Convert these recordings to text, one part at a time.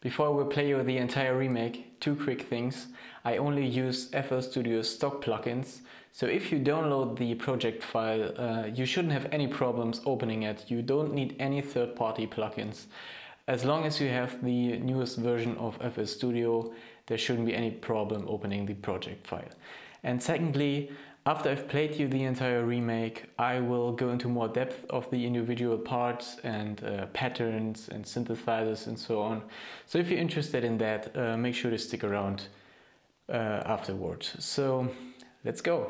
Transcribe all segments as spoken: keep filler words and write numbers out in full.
Before I will play you the entire remake, two quick things. I only use F L Studio's stock plugins, so if you download the project file, uh, you shouldn't have any problems opening it. You don't need any third-party plugins. As long as you have the newest version of F L Studio, there shouldn't be any problem opening the project file. And secondly, after I've played you the entire remake, I will go into more depth of the individual parts and uh, patterns and synthesizers and so on. So if you're interested in that, uh, make sure to stick around uh, afterwards. So let's go.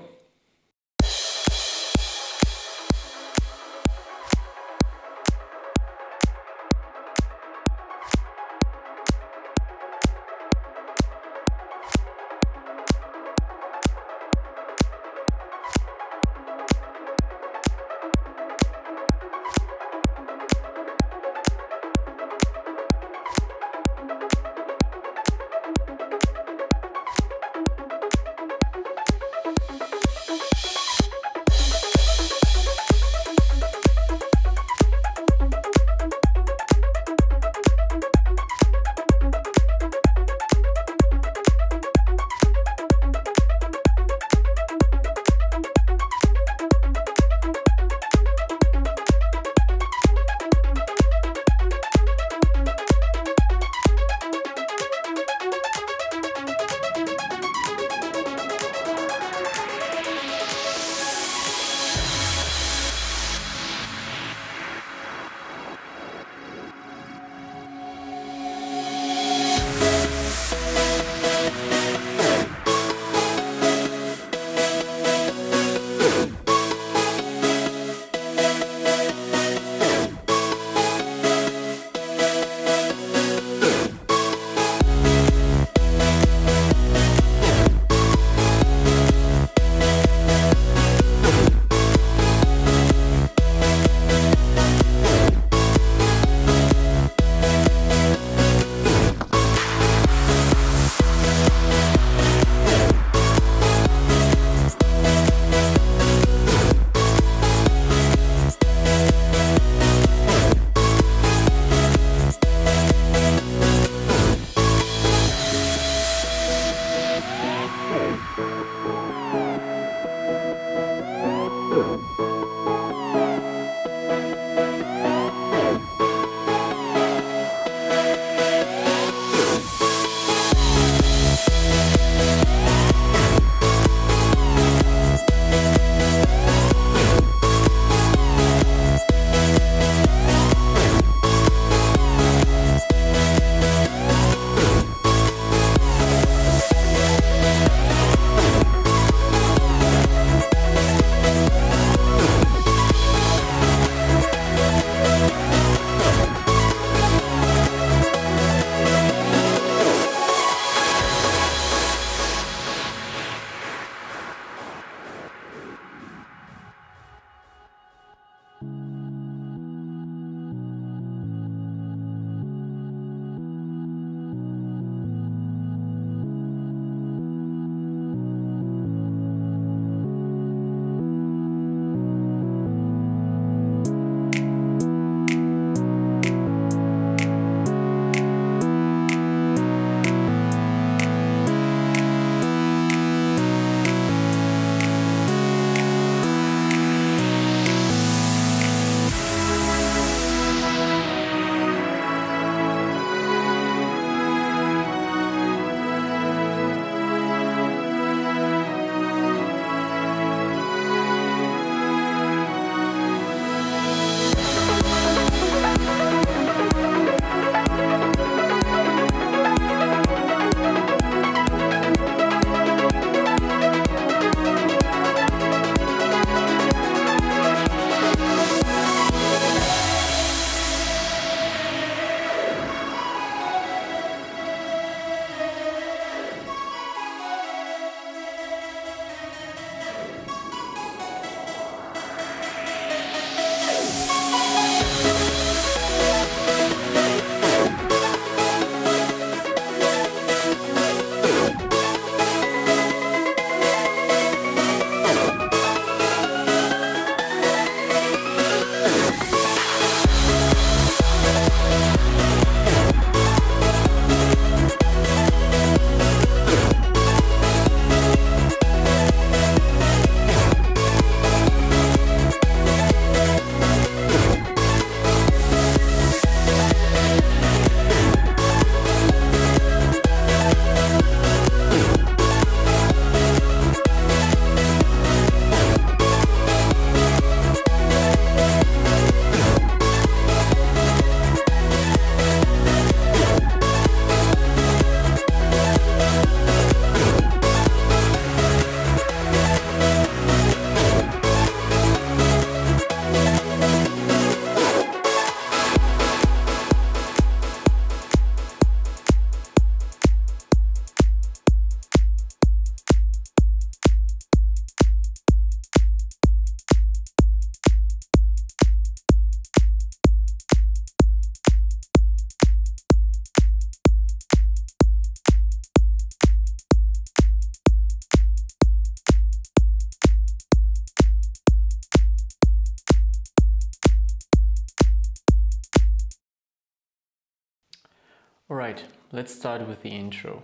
Alright, let's start with the intro.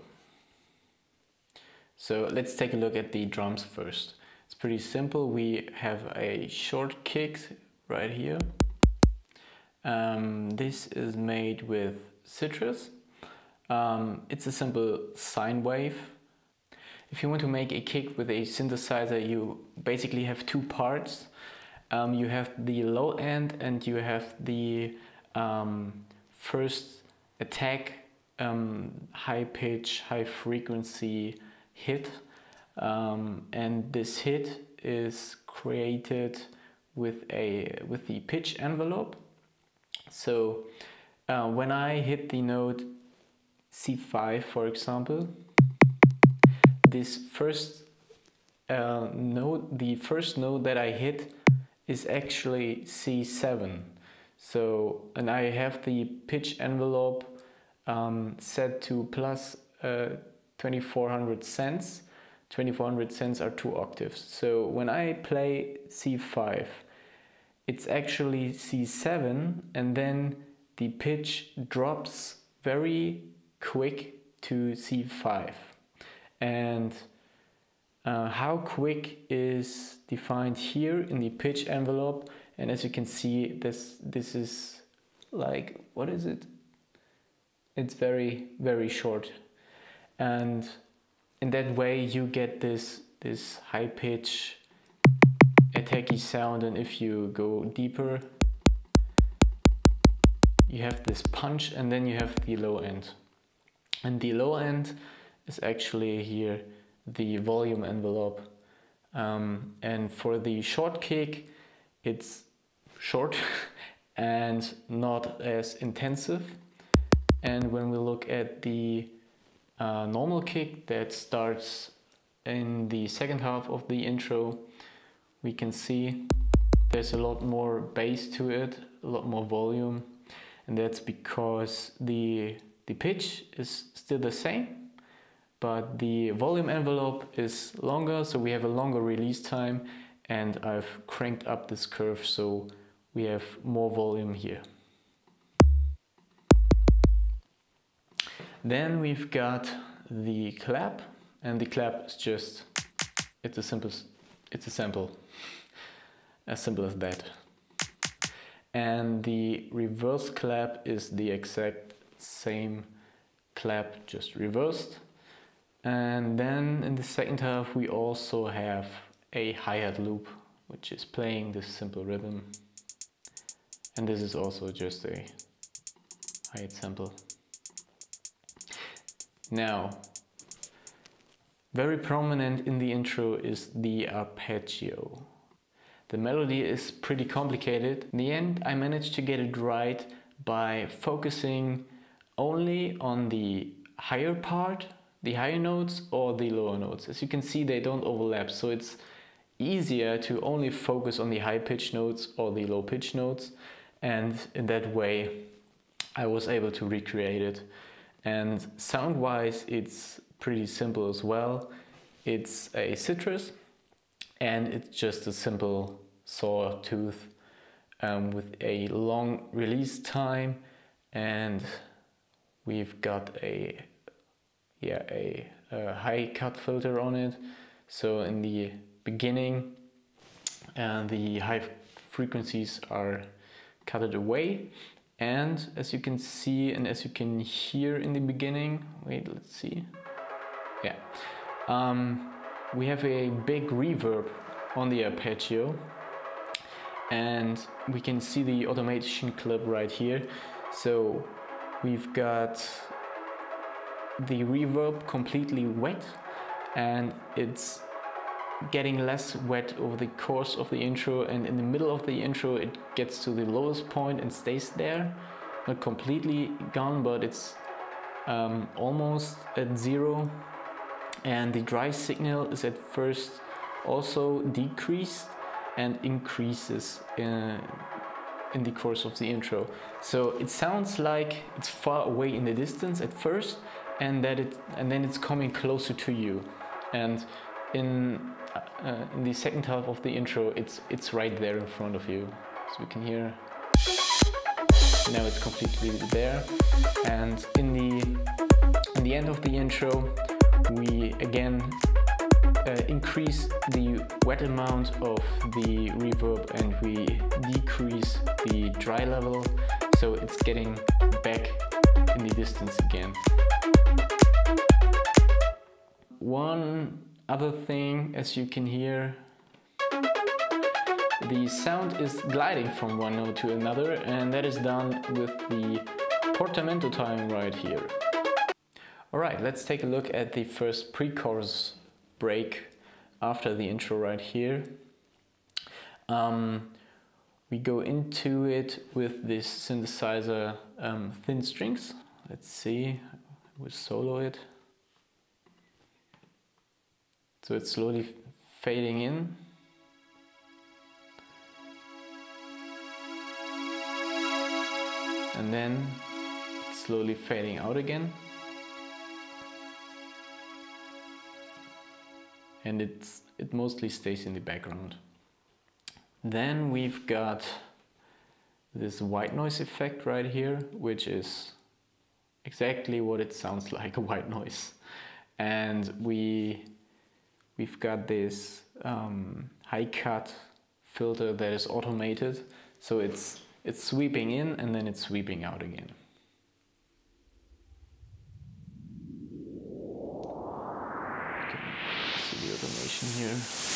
So let's take a look at the drums first. It's pretty simple. We have a short kick right here. Um, this is made with citrus. Um, it's a simple sine wave. If you want to make a kick with a synthesizer, you basically have two parts. Um, you have the low end and you have the um, first attack, um, high pitch, high frequency hit, um, and this hit is created with a with the pitch envelope. So uh, when I hit the note C five, for example, this first uh, note, the first note that I hit is actually C seven. So, and I have the pitch envelope um, set to plus uh, twenty-four hundred cents. twenty-four hundred cents are two octaves. So when I play C five, it's actually C seven, and then the pitch drops very quick to C five. And uh, how quick is defined here in the pitch envelope. And as you can see, this this is like, what is it? It's very, very short. And in that way you get this, this high pitch attacky sound, and if you go deeper, you have this punch, and then you have the low end. And the low end is actually here the volume envelope. Um, and for the short kick, it's short and not as intensive. And when we look at the uh, normal kick that starts in the second half of the intro, we can see there's a lot more bass to it, a lot more volume, and that's because the the pitch is still the same, but the volume envelope is longer, so we have a longer release time, and I've cranked up this curve so we have more volume here. Then we've got the clap, and the clap is just, it's a simple, it's a sample, as simple as that. And the reverse clap is the exact same clap, just reversed. And then in the second half we also have a hi-hat loop, which is playing this simple rhythm. And this is also just a hi-hat sample. Now, very prominent in the intro is the arpeggio. The melody is pretty complicated. In the end, I managed to get it right by focusing only on the higher part, the higher notes or the lower notes. As you can see, they don't overlap, so it's easier to only focus on the high pitch notes or the low pitch notes, and in that way I was able to recreate it. And sound wise it's pretty simple as well. It's a citrus and it's just a simple sawtooth um, with a long release time, and we've got a yeah a, a high cut filter on it. So in the beginning uh, the high frequencies are cutted away, and as you can see and as you can hear in the beginning, wait, let's see, yeah, um, we have a big reverb on the arpeggio, and we can see the automation clip right here. So we've got the reverb completely wet, and it's getting less wet over the course of the intro, and in the middle of the intro it gets to the lowest point and stays there, not completely gone, but it's um, almost at zero. And the dry signal is at first also decreased and increases in, in the course of the intro. So it sounds like it's far away in the distance at first, and that it and then it's coming closer to you. And in uh, in the second half of the intro, it's it's right there in front of you, as we can hear. Now it's completely there. And in the the end of the intro, we again uh, increase the wet amount of the reverb and we decrease the dry level, so it's getting back in the distance again. One other thing, as you can hear, the sound is gliding from one note to another, and that is done with the portamento time right here. Alright, let's take a look at the first pre-chorus break after the intro right here. Um, we go into it with this synthesizer um, thin strings. Let's see, we'll solo it. So it's slowly fading in. And then it's slowly fading out again. And it's, it mostly stays in the background. Then we've got this white noise effect right here, which is exactly what it sounds like, a white noise. And we, we've got this um, high cut filter that is automated, so it's, it's sweeping in and then it's sweeping out again. The automation here.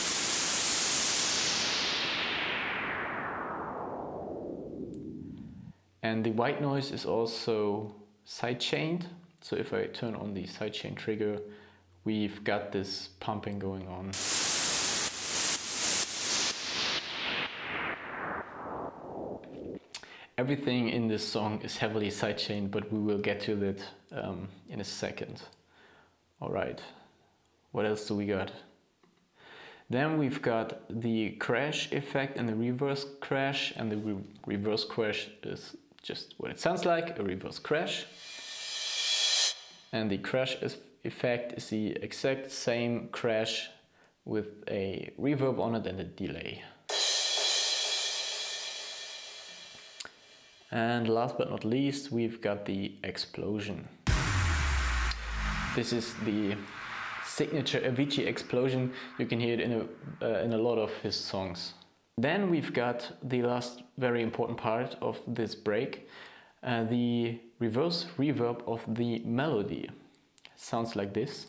And the white noise is also sidechained. So if I turn on the sidechain trigger, we've got this pumping going on. Everything in this song is heavily sidechained, but we will get to that um, in a second. All right. What else do we got? Then we've got the crash effect and the reverse crash, and the re reverse crash is just what it sounds like, a reverse crash. And the crash effect is the exact same crash with a reverb on it and a delay. And last but not least, we've got the explosion. This is the signature Avicii explosion. You can hear it in a, uh, in a lot of his songs. Then we've got the last very important part of this break, uh, the reverse reverb of the melody. It sounds like this.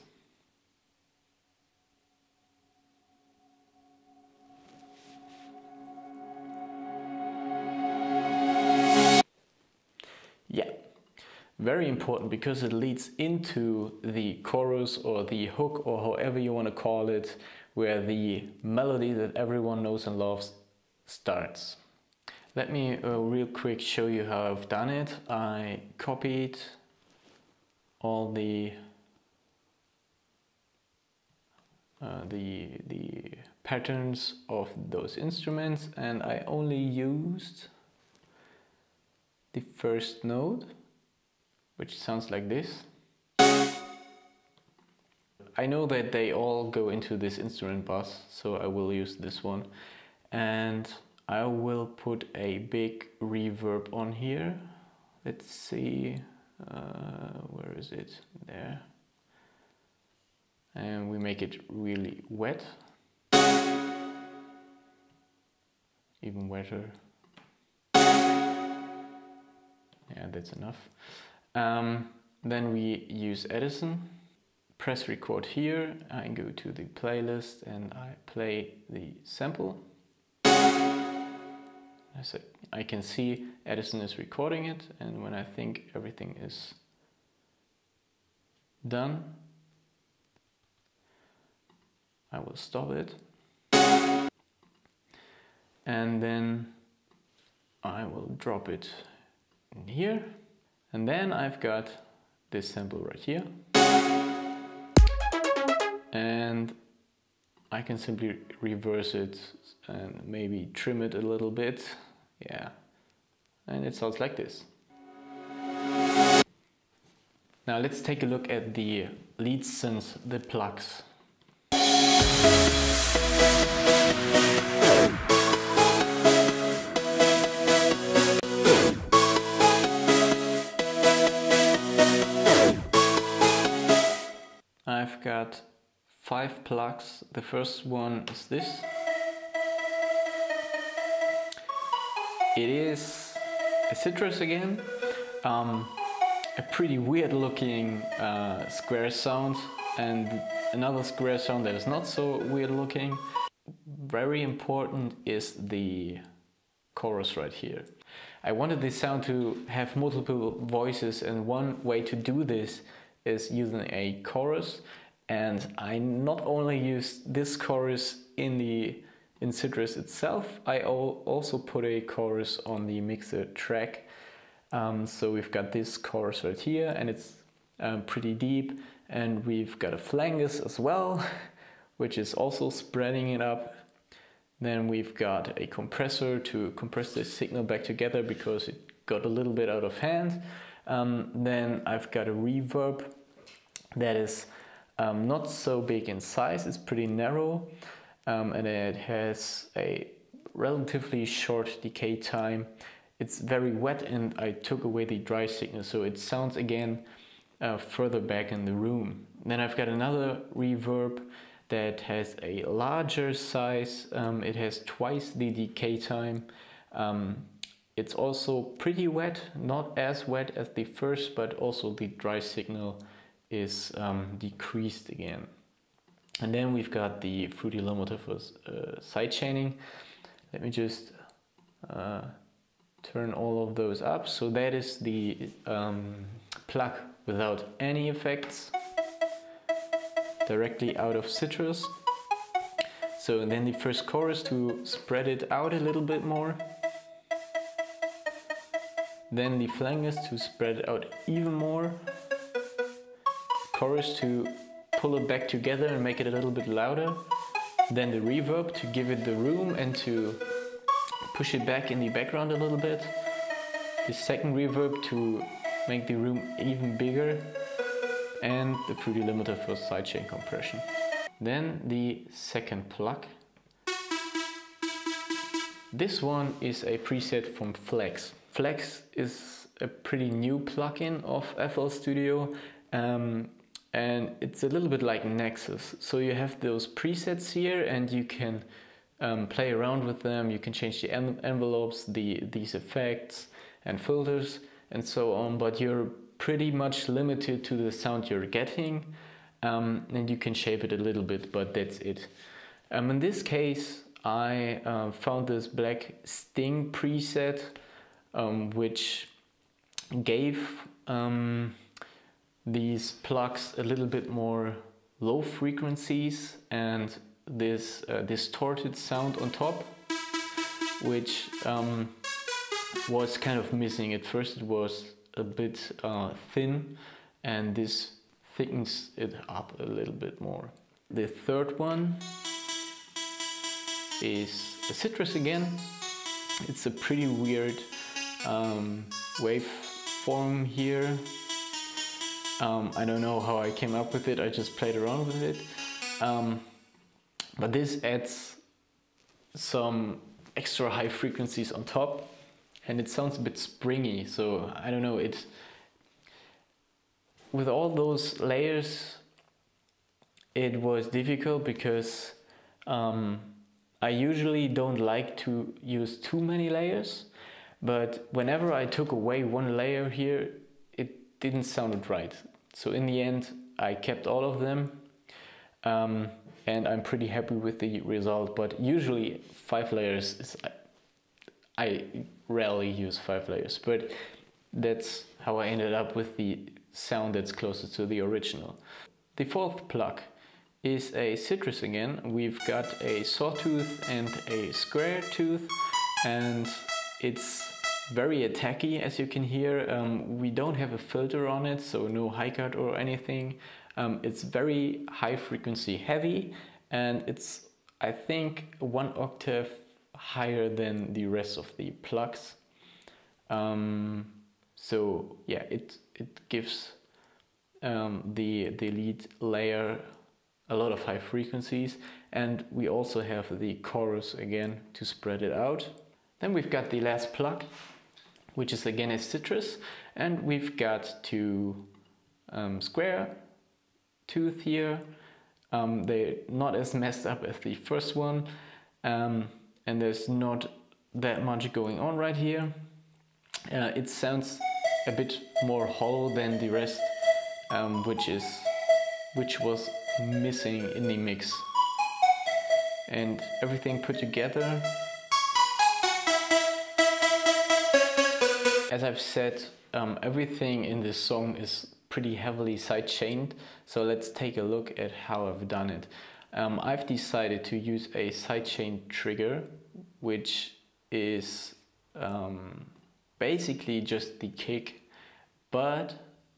Yeah. Very important because it leads into the chorus or the hook or however you want to call it, where the melody that everyone knows and loves starts. Let me uh, real quick show you how I've done it. I copied all the uh, the the patterns of those instruments, and I only used the first note, which sounds like this. I know that they all go into this instrument bus, so I will use this one. And I will put a big reverb on here. Let's see, uh, where is it? There. And we make it really wet. Even wetter. Yeah, that's enough. Um, then we use Edison, press record here, I go to the playlist and I play the sample. As I can see, Edison is recording it, and when I think everything is done, I will stop it. And then I will drop it in here. And then I've got this sample right here. And I can simply reverse it and maybe trim it a little bit. Yeah. And it sounds like this. Now let's take a look at the lead synth, the plugs. I've got five plugs. The first one is this. It is a citrus again, um, a pretty weird looking uh, square sound, and another square sound that is not so weird looking. Very important is the chorus right here. I wanted this sound to have multiple voices, and one way to do this is using a chorus, and I not only used this chorus in the in Citrus itself, I also put a chorus on the mixer track. Um, so we've got this chorus right here, and it's um, pretty deep, and we've got a flangus as well, which is also spreading it up. Then we've got a compressor to compress the signal back together because it got a little bit out of hand. Um, then I've got a reverb that is um, not so big in size, it's pretty narrow, um, and it has a relatively short decay time. It's very wet, and I took away the dry signal, so it sounds again uh, further back in the room. Then I've got another reverb that has a larger size. Um, it has twice the decay time. Um, it's also pretty wet, not as wet as the first, but also the dry signal is um, decreased again. And then we've got the fruity limiter for uh, sidechaining. Let me just uh, turn all of those up. So that is the um, plug without any effects, directly out of Citrus. So then the first chorus to spread it out a little bit more. Then the flangus to spread it out even more. Chorus to pull it back together and make it a little bit louder. Then the reverb to give it the room and to push it back in the background a little bit. The second reverb to make the room even bigger. And the fruity limiter for sidechain compression. Then the second plug. This one is a preset from Flex. Flex is a pretty new plugin of F L Studio, um, and it's a little bit like Nexus. So you have those presets here, and you can um, play around with them. You can change the en envelopes, the these effects and filters and so on, but you're pretty much limited to the sound you're getting, um, and you can shape it a little bit, but that's it. Um, in this case, I uh, found this black sting preset, um, which gave um, these plugs a little bit more low frequencies and this uh, distorted sound on top, which um, was kind of missing. At first it was a bit uh, thin, and this thickens it up a little bit more. The third one is a Citrus again. It's a pretty weird um, waveform here. Um, I don't know how I came up with it, I just played around with it. Um, but this adds some extra high frequencies on top, and it sounds a bit springy, so I don't know, it with all those layers it was difficult because um, I usually don't like to use too many layers, but whenever I took away one layer here it didn't sound right. So in the end I kept all of them, um, and I'm pretty happy with the result, but usually five layers is, I rarely use five layers, but that's how I ended up with the sound that's closer to the original. The fourth plug is a Citrus again. We've got a sawtooth and a square tooth, and it's very attacky, as you can hear. Um, we don't have a filter on it, so no high cut or anything. Um, it's very high frequency heavy, and it's, I think, one octave higher than the rest of the plugs. Um, so yeah, it it gives um, the the lead layer a lot of high frequencies, and we also have the chorus again to spread it out. Then we've got the last plug, which is again a Citrus, and we've got two um, square tooth here. Um, they're not as messed up as the first one, um, and there's not that much going on right here. Uh, it sounds a bit more hollow than the rest, um, which is which was missing in the mix. And everything put together, as I've said, um, everything in this song is pretty heavily sidechained. So let's take a look at how I've done it. Um, I've decided to use a sidechain trigger, which is um, basically just the kick, but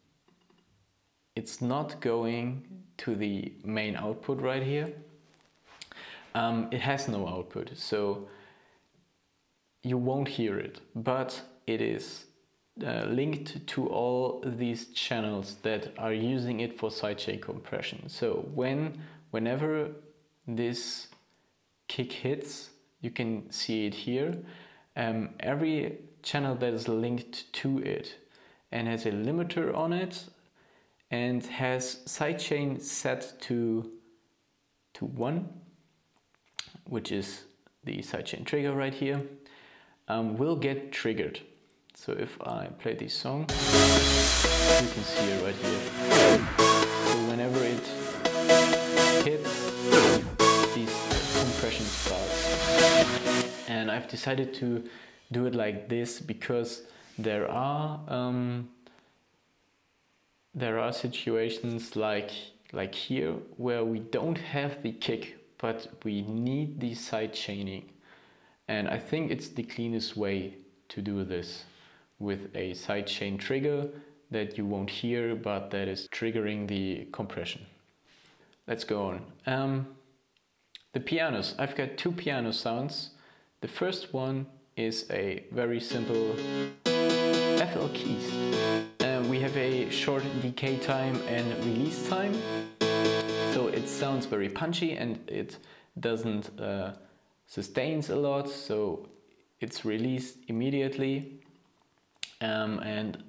it's not going to the main output right here. Um, it has no output, so you won't hear it, but it is uh, linked to all these channels that are using it for sidechain compression. So when whenever this kick hits, you can see it here. Um, every channel that is linked to it and has a limiter on it and has sidechain set to to one, which is the sidechain trigger right here, um, will get triggered. So if I play this song, you can see it right here. So whenever it hits, this compression starts. And I've decided to do it like this because there are um, there are situations like like here where we don't have the kick, but we need the side chaining. And I think it's the cleanest way to do this, with a sidechain trigger that you won't hear, but that is triggering the compression. Let's go on. Um, the pianos. I've got two piano sounds. The first one is a very simple F L keys. Uh, we have a short decay time and release time. So it sounds very punchy and it doesn't uh, sustains a lot, so it's released immediately. Um, and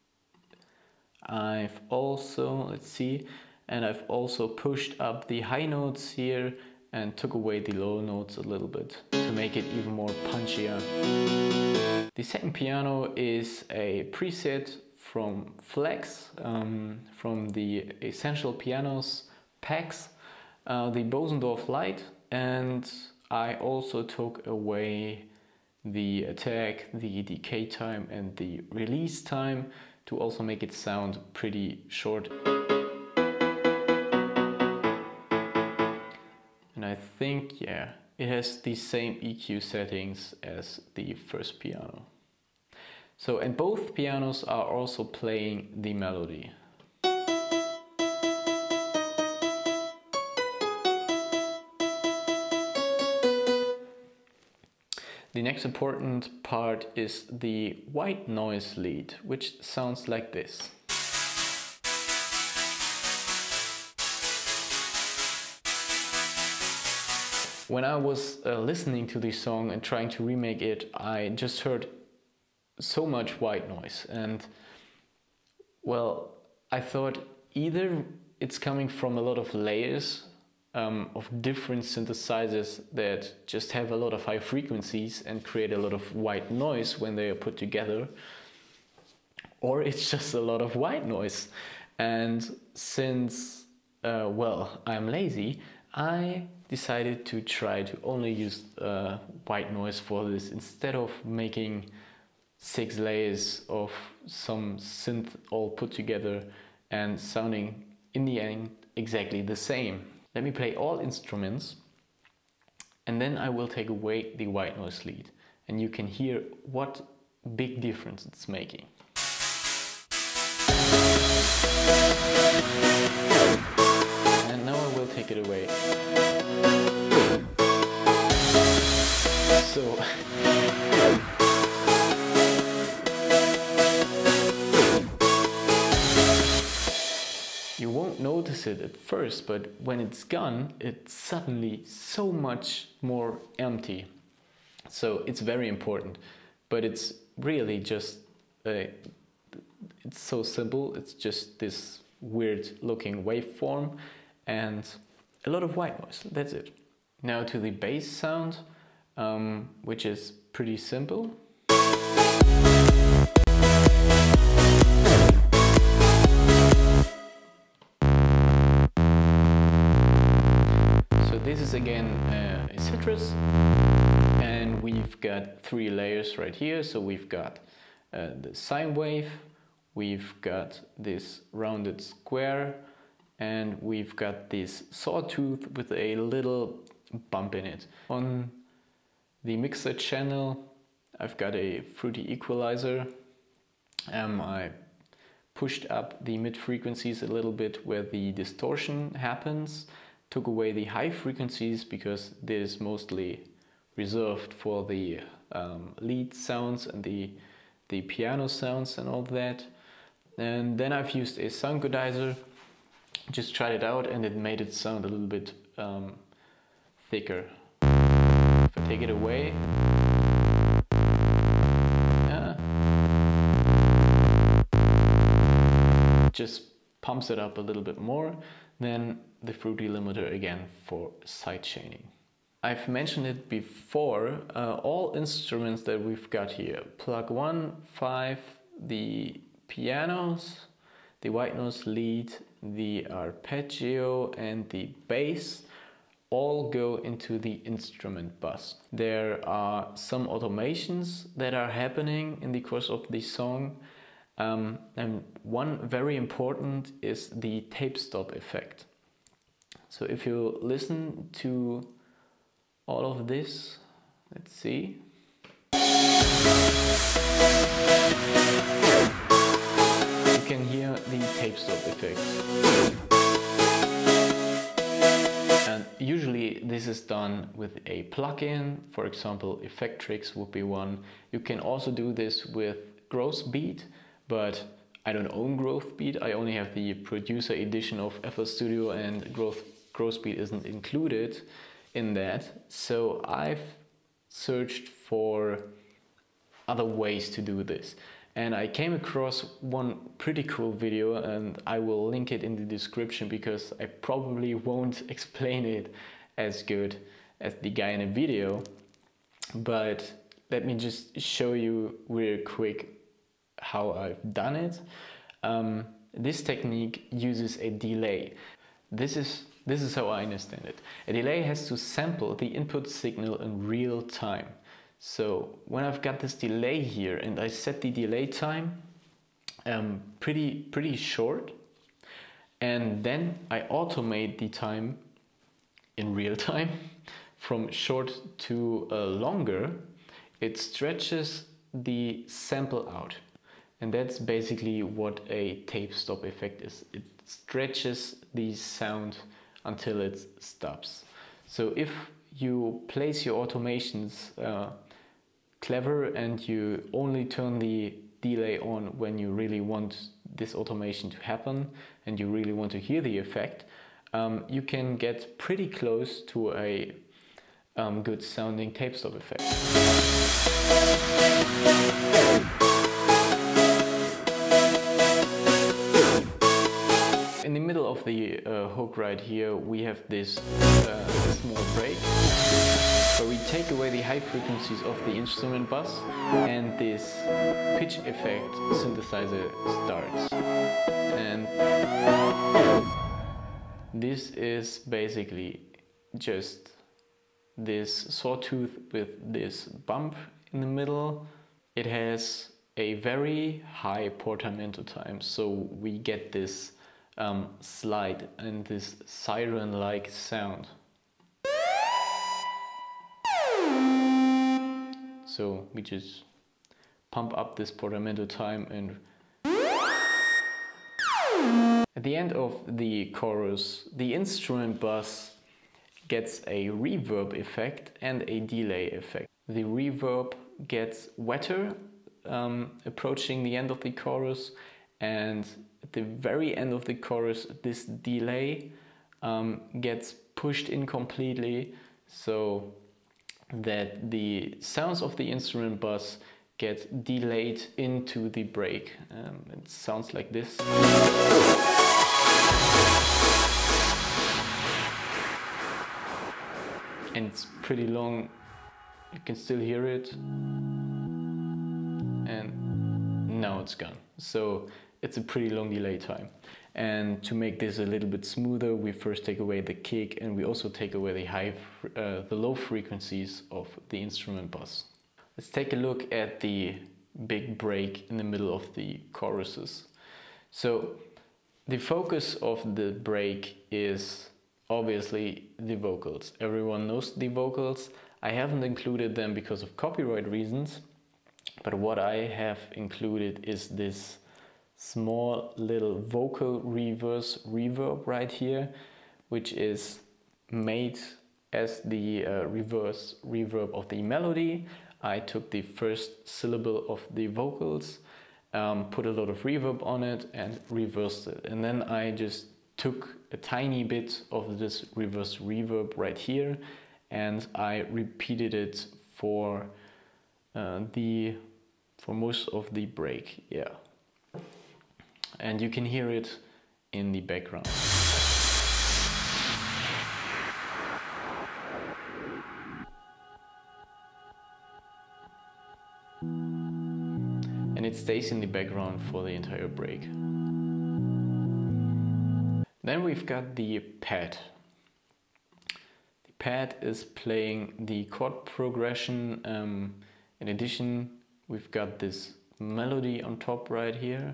I've also, let's see, and I've also pushed up the high notes here and took away the low notes a little bit to make it even more punchier. The second piano is a preset from Flex, um, from the Essential Pianos packs, uh, the Bosendorf Light, and I also took away the attack, the decay time and the release time to also make it sound pretty short. And I think, yeah, it has the same E Q settings as the first piano. So, and both pianos are also playing the melody. The next important part is the white noise lead, which sounds like this. When I was uh, listening to this song and trying to remake it, I just heard so much white noise, and well, I thought either it's coming from a lot of layers Um, of different synthesizers that just have a lot of high frequencies and create a lot of white noise when they are put together, or it's just a lot of white noise. And since, uh, well, I'm lazy, I decided to try to only use uh, white noise for this instead of making six layers of some synth all put together and sounding in the end exactly the same. Let me play all instruments and then I will take away the white noise lead and you can hear what big difference it's making. And now I will take it away. So you won't notice it at first, but when it's gone, it's suddenly so much more empty. So it's very important, but it's really just, uh, it's so simple. It's just this weird looking waveform and a lot of white noise. That's it. Now to the bass sound, um, which is pretty simple. So this is again uh, a citrus, and we've got three layers right here. So we've got uh, the sine wave, we've got this rounded square, and we've got this sawtooth with a little bump in it. On the mixer channel, I've got a fruity equalizer. Um, I pushed up the mid frequencies a little bit where the distortion happens, took away the high frequencies because this is mostly reserved for the um, lead sounds and the, the piano sounds and all that. And then I've used a sound godizer, just tried it out, and it made it sound a little bit um, thicker. If I take it away, yeah, just pumps it up a little bit more. Then the fruity limiter again for sidechaining. I've mentioned it before, uh, all instruments that we've got here, plug one, five, the pianos, the white noise lead, the arpeggio and the bass, all go into the instrument bus. There are some automations that are happening in the course of the song, um, and one very important is the tape stop effect. So if you listen to all of this, let's see. You can hear the tape stop effect. And usually this is done with a plugin. For example, Effectrix would be one. You can also do this with Grossbeat, but I don't own Grossbeat. I only have the producer edition of F L Studio, and Gross Grossbeat isn't included in that. So I've searched for other ways to do this, and I came across one pretty cool video, and I will link it in the description because I probably won't explain it as good as the guy in the video, but let me just show you real quick how I've done it. Um, this technique uses a delay. This is This is how I understand it. A delay has to sample the input signal in real time. So when I've got this delay here and I set the delay time um, pretty, pretty short, and then I automate the time in real time from short to uh, longer, it stretches the sample out. And that's basically what a tape stop effect is. It stretches the sound until it stops. So if you place your automations uh, clever and you only turn the delay on when you really want this automation to happen and you really want to hear the effect, um, you can get pretty close to a um, good sounding tape stop effect. In the middle of the uh, hook right here, we have this uh, small break where we take away the high frequencies of the instrument bus, and this pitch effect synthesizer starts. And this is basically just this sawtooth with this bump in the middle. It has a very high portamento time, so we get this Um, slide and this siren-like sound. So we just pump up this portamento time, and at the end of the chorus, the instrument bus gets a reverb effect and a delay effect. The reverb gets wetter um, approaching the end of the chorus, and at the very end of the chorus this delay um, gets pushed in completely, so that the sounds of the instrument bus get delayed into the break. Um, it sounds like this. pretty long, you can still hear it, and now it's gone. So it's a pretty long delay time. And to make this a little bit smoother, we first take away the kick, and we also take away the high, uh, the low frequencies of the instrument bus. Let's take a look at the big break in the middle of the choruses. So the focus of the break is obviously the vocals. Everyone knows the vocals. I haven't included them because of copyright reasons, but what I have included is this small little vocal reverse reverb right here, which is made as the uh, reverse reverb of the melody. I took the first syllable of the vocals, um, put a lot of reverb on it and reversed it. And then I just took a tiny bit of this reverse reverb right here and I repeated it for uh, the for most of the break, yeah. And you can hear it in the background. And it stays in the background for the entire break. Then we've got the pad. The pad is playing the chord progression. Um, in addition, we've got this melody on top right here.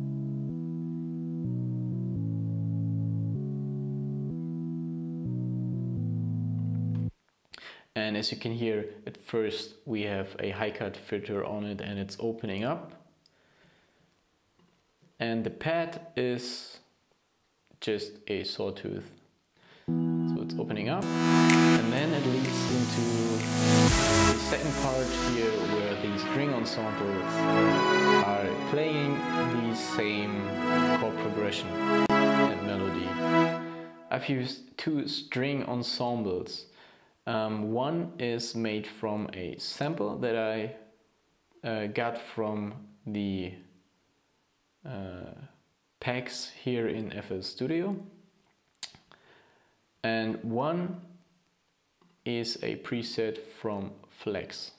And as you can hear, at first we have a high cut filter on it and it's opening up. And the pad is just a sawtooth. So it's opening up and then it leads into the second part here where the string ensembles are playing the same chord progression and melody. I've used two string ensembles. Um, one is made from a sample that I uh, got from the uh, packs here in F L Studio, and one is a preset from Flex.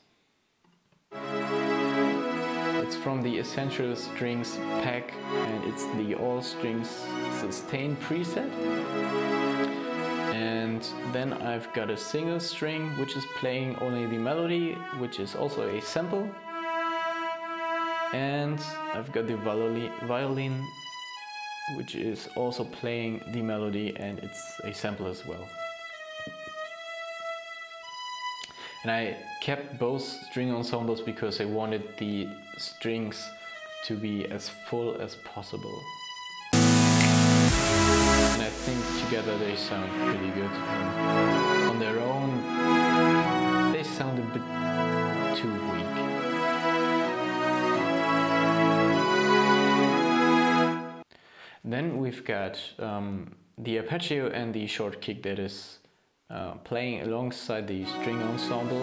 It's from the Essential Strings pack and it's the All Strings Sustain preset. And then I've got a single string which is playing only the melody, which is also a sample. And I've got the violin, which is also playing the melody and it's a sample as well. And I kept both string ensembles because I wanted the strings to be as full as possible. And I think together they sound pretty good. And on their own, they sound a bit too weak. Then we've got um, the arpeggio and the short kick that is uh, playing alongside the string ensemble.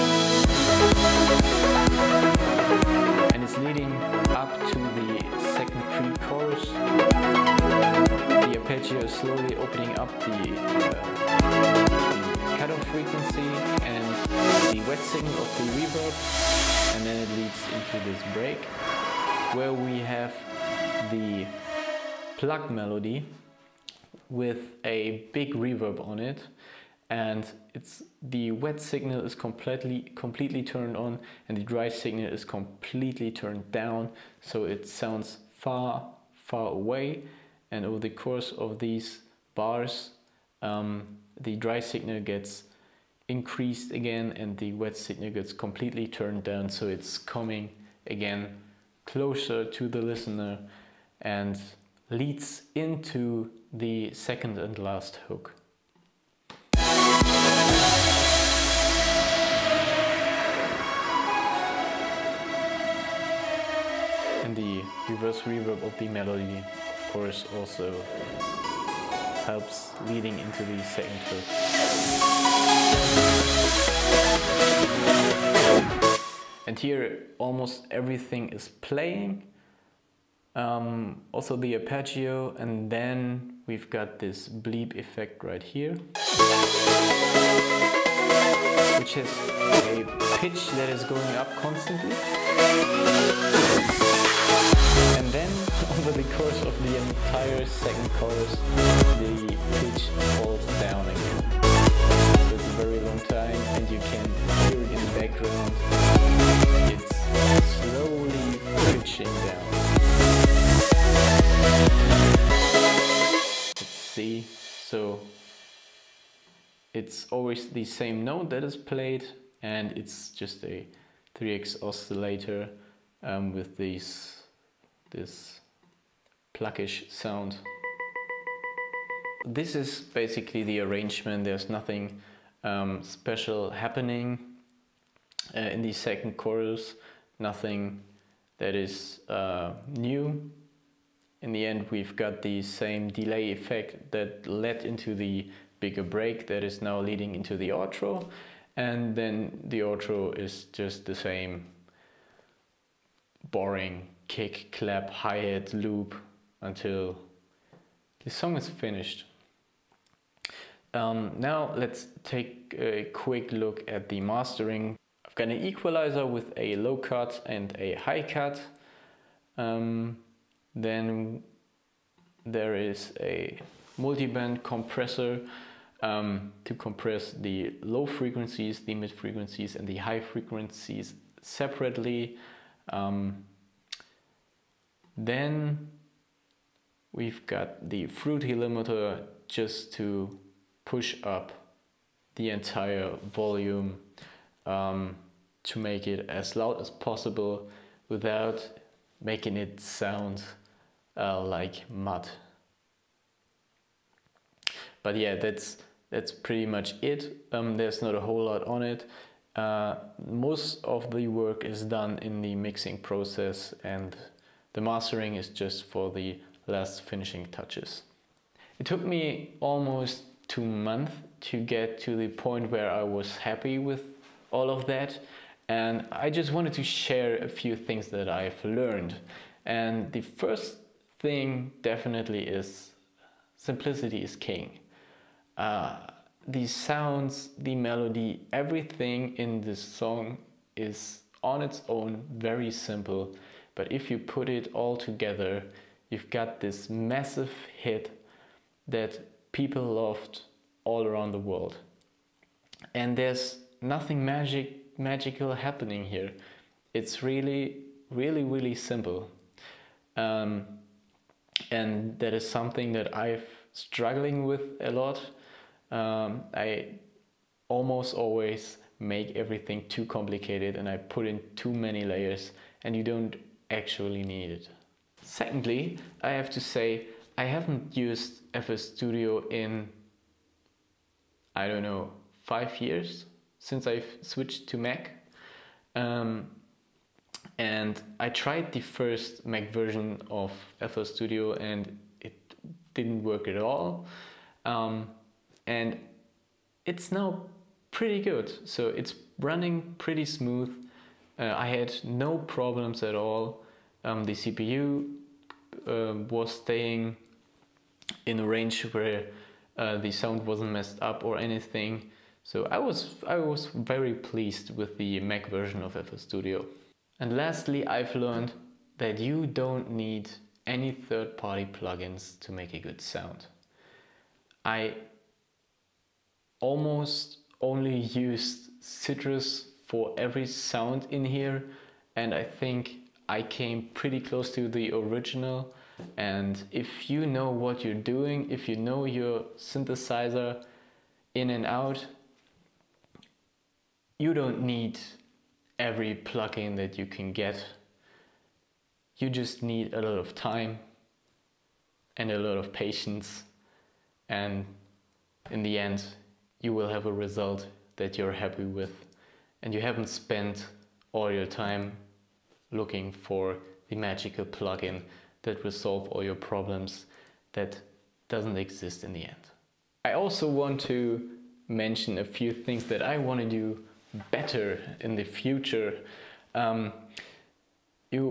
And it's leading up to the second pre-chorus. The arpeggio is slowly opening up the, uh, the cutoff frequency and the wet signal of the reverb, and then it leads into this break where we have the plug melody with a big reverb on it, and it's the wet signal is completely completely turned on and the dry signal is completely turned down, so it sounds far far away. And over the course of these bars, um, the dry signal gets increased again and the wet signal gets completely turned down, so it's coming again closer to the listener and leads into the second and last hook. And the reverse reverb of the melody, of course, also helps leading into the second hook. And here almost everything is playing. Um, also the arpeggio, and then we've got this bleep effect right here. which is a pitch that is going up constantly. And then, over the course of the entire second chorus, the pitch falls down again. So it's a very long time, and you can hear it in the background. It's slowly pitching down. Let's see. So it's always the same note that is played, and it's just a three X oscillator um, with these this pluckish sound. This is basically the arrangement. There's nothing um, special happening uh, in the second chorus, nothing that is uh, new. In the end, we've got the same delay effect that led into the bigger break that is now leading into the outro, and then the outro is just the same boring kick, clap, hi-hat, loop until the song is finished. Um, now let's take a quick look at the mastering. I've got an equalizer with a low cut and a high cut. Um, then there is a multiband compressor um, to compress the low frequencies, the mid frequencies and the high frequencies separately. Um, Then we've got the fruity limiter just to push up the entire volume um, to make it as loud as possible without making it sound uh, like mud. But yeah, that's that's pretty much it. Um, there's not a whole lot on it. Uh, most of the work is done in the mixing process, and the mastering is just for the last finishing touches. It took me almost two months to get to the point where I was happy with all of that, and I just wanted to share a few things that I've learned. And the first thing definitely is simplicity is king. Uh, the sounds, the melody, everything in this song is on its own very simple. But if you put it all together, you've got this massive hit that people loved all around the world. And there's nothing magic, magical happening here. It's really, really, really simple. Um, and that is something that I've struggling with a lot. Um, I almost always make everything too complicated and I put in too many layers, and you don't actually need it. Secondly, I have to say I haven't used F L Studio in, I don't know, five years since I've switched to Mac. Um, and I tried the first Mac version of F L Studio and it didn't work at all. Um, and it's now pretty good. So it's running pretty smooth. Uh, I had no problems at all. Um, the C P U uh, was staying in a range where uh, the sound wasn't messed up or anything. So I was I was very pleased with the Mac version of F L Studio. And lastly, I've learned that you don't need any third-party plugins to make a good sound. I almost only used Citrus for every sound in here, and I think I came pretty close to the original. And if you know what you're doing, if you know your synthesizer in and out, you don't need every plugin that you can get. You just need a lot of time and a lot of patience, and in the end you will have a result that you're happy with, and you haven't spent all your time looking for the magical plugin that will solve all your problems that doesn't exist in the end. I also want to mention a few things that I want to do better in the future. Um, you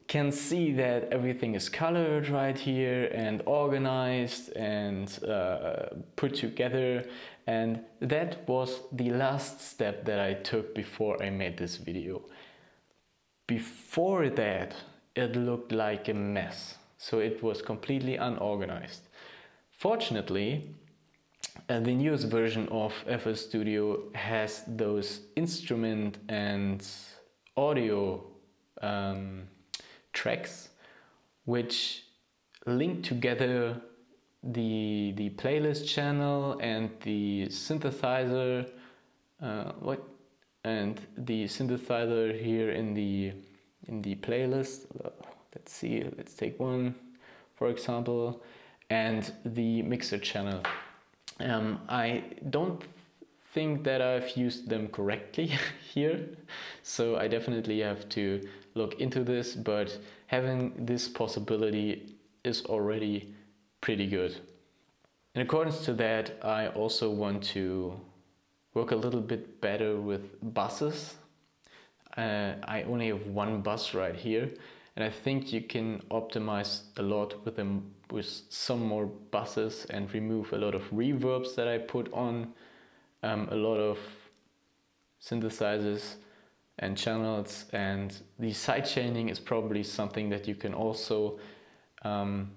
can see that everything is colored right here and organized and uh, put together, and that was the last step that I took before I made this video. Before that, it looked like a mess, so it was completely unorganized. Fortunately, uh, the newest version of F L Studio has those instrument and audio um, tracks which link together the the playlist channel and the synthesizer uh, what and the synthesizer here in the in the playlist. Let's see, let's take one for example, and the mixer channel. um, I don't think that I've used them correctly here, so I definitely have to look into this, but having this possibility is already pretty good. In accordance to that, I also want to work a little bit better with buses. Uh, I only have one bus right here, and I think you can optimize a lot with them with some more buses and remove a lot of reverbs that I put on, um, a lot of synthesizers and channels, and the sidechaining is probably something that you can also um,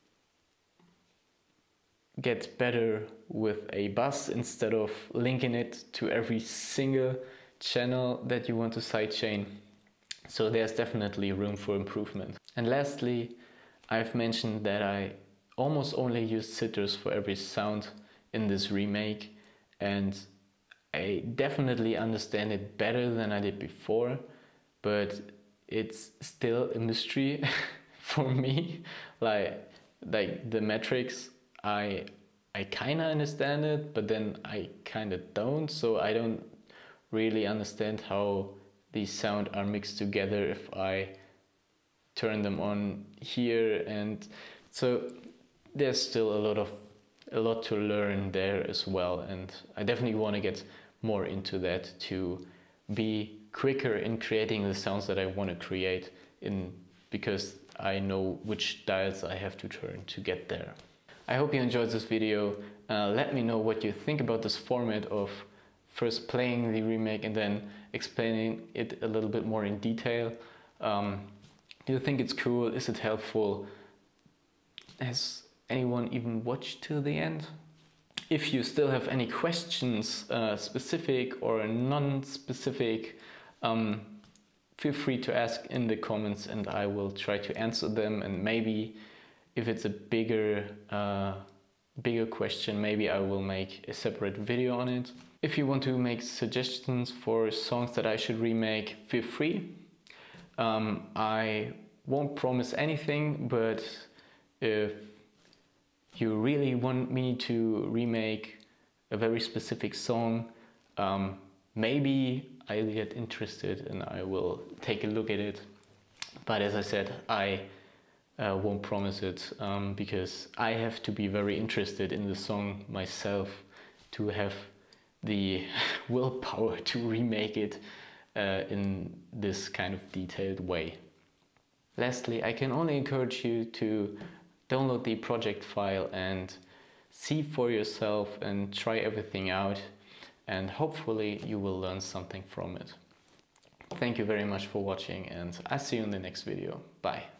get better with a bus instead of linking it to every single channel that you want to sidechain. So there's definitely room for improvement. And lastly, I've mentioned that I almost only use sitters for every sound in this remake, and I definitely understand it better than I did before, but it's still a mystery for me. Like, like the metrics, I I kind of understand it, but then I kind of don't. So I don't really understand how these sound are mixed together if I turn them on here, and so there's still a lot of a lot to learn there as well, and I definitely want to get more into that to be quicker in creating the sounds that I want to create, in because I know which dials I have to turn to get there. I hope you enjoyed this video. Uh, let me know what you think about this format of first playing the remake and then explaining it a little bit more in detail. Um, do you think it's cool? Is it helpful? Has anyone even watched till the end? If you still have any questions, uh, specific or non-specific, um, feel free to ask in the comments and I will try to answer them. And maybe if it's a bigger, uh, bigger question, maybe I will make a separate video on it. If you want to make suggestions for songs that I should remake, feel free. Um, I won't promise anything, but if you really want me to remake a very specific song, um, maybe I'll get interested and I will take a look at it. But as I said, I uh, won't promise it, um, because I have to be very interested in the song myself to have the willpower to remake it uh, in this kind of detailed way. Lastly, I can only encourage you to download the project file and see for yourself and try everything out, and hopefully you will learn something from it. Thank you very much for watching, and I'll see you in the next video. Bye.